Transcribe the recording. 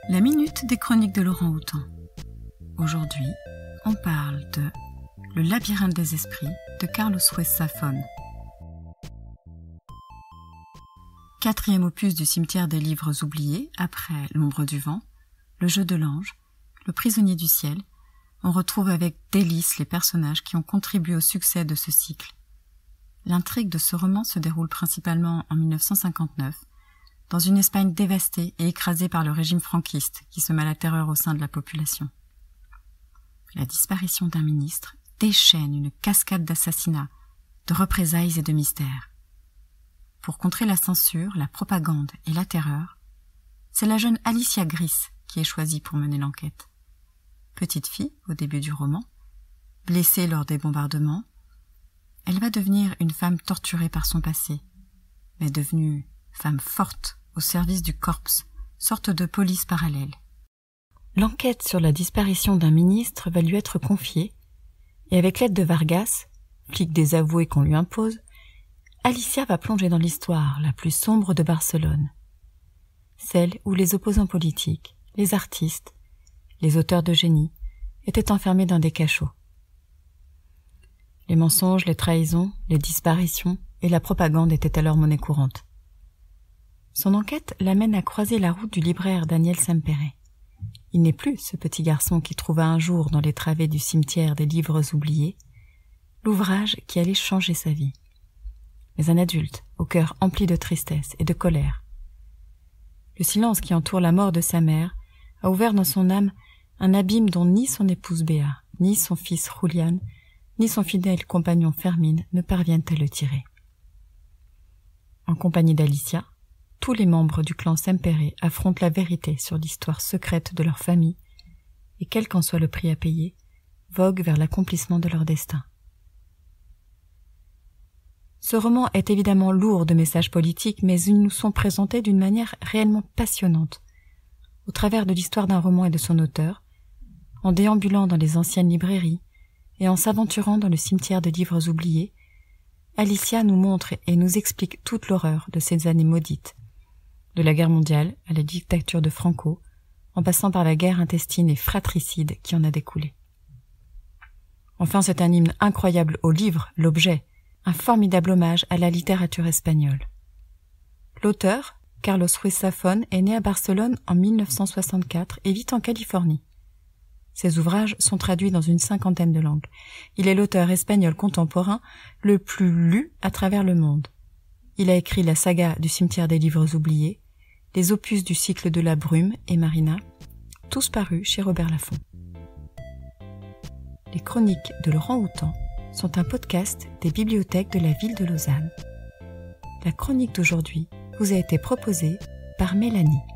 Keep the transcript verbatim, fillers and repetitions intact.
La minute des chroniques de Laurent Houtan. Aujourd'hui, on parle de Le labyrinthe des esprits de Carlos Ruiz Zafón. Quatrième opus du cimetière des livres oubliés, après L'ombre du vent, Le jeu de l'ange, Le prisonnier du ciel, on retrouve avec délice les personnages qui ont contribué au succès de ce cycle. L'intrigue de ce roman se déroule principalement en mille neuf cent cinquante-neuf, dans une Espagne dévastée et écrasée par le régime franquiste qui sema la terreur au sein de la population. La disparition d'un ministre déchaîne une cascade d'assassinats, de représailles et de mystères. Pour contrer la censure, la propagande et la terreur, c'est la jeune Alicia Gris qui est choisie pour mener l'enquête. Petite fille au début du roman, blessée lors des bombardements, elle va devenir une femme torturée par son passé, mais devenue femme forte au service du corps, sorte de police parallèle. L'enquête sur la disparition d'un ministre va lui être confiée, et avec l'aide de Vargas, flic désavoué qu'on lui impose, Alicia va plonger dans l'histoire la plus sombre de Barcelone, celle où les opposants politiques, les artistes, les auteurs de génie étaient enfermés dans des cachots. Les mensonges, les trahisons, les disparitions et la propagande étaient alors monnaie courante. Son enquête l'amène à croiser la route du libraire Daniel Sempere. Il n'est plus ce petit garçon qui trouva un jour dans les travées du cimetière des livres oubliés l'ouvrage qui allait changer sa vie, mais un adulte au cœur empli de tristesse et de colère. Le silence qui entoure la mort de sa mère a ouvert dans son âme un abîme dont ni son épouse Béa, ni son fils Julián, ni son fidèle compagnon Fermín ne parviennent à le tirer. En compagnie d'Alicia, tous les membres du clan Sempere affrontent la vérité sur l'histoire secrète de leur famille et, quel qu'en soit le prix à payer, voguent vers l'accomplissement de leur destin. Ce roman est évidemment lourd de messages politiques, mais ils nous sont présentés d'une manière réellement passionnante, au travers de l'histoire d'un roman et de son auteur, en déambulant dans les anciennes librairies et en s'aventurant dans le cimetière de livres oubliés. Alicia nous montre et nous explique toute l'horreur de ces années maudites, de la guerre mondiale à la dictature de Franco, en passant par la guerre intestine et fratricide qui en a découlé. Enfin, c'est un hymne incroyable au livre, l'objet, un formidable hommage à la littérature espagnole. L'auteur, Carlos Ruiz Zafón, est né à Barcelone en mille neuf cent soixante-quatre et vit en Californie. Ses ouvrages sont traduits dans une cinquantaine de langues. Il est l'auteur espagnol contemporain le plus lu à travers le monde. Il a écrit la saga du cimetière des livres oubliés, les opus du cycle de la brume et Marina, tous parus chez Robert Laffont. Les chroniques de Laurent Houtan sont un podcast des bibliothèques de la ville de Lausanne. La chronique d'aujourd'hui vous a été proposée par Mélanie.